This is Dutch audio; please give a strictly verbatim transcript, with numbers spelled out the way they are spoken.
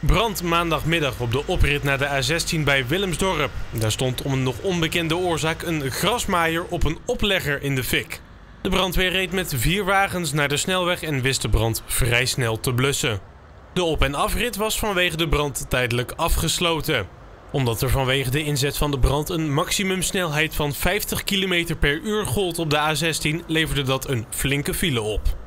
Brand maandagmiddag op de oprit naar de A zestien bij Willemsdorp. Daar stond om een nog onbekende oorzaak een grasmaaier op een oplegger in de fik. De brandweer reed met vier wagens naar de snelweg en wist de brand vrij snel te blussen. De op- en afrit was vanwege de brand tijdelijk afgesloten. Omdat er vanwege de inzet van de brand een maximumsnelheid van vijftig kilometer per uur gold op de A zestien, leverde dat een flinke file op.